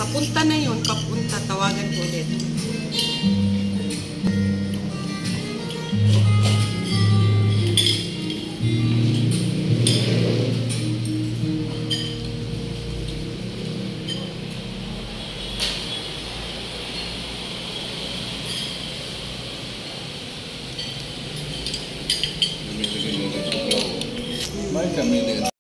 papunta na yun, papunta. Tawagan ko ulit. May kami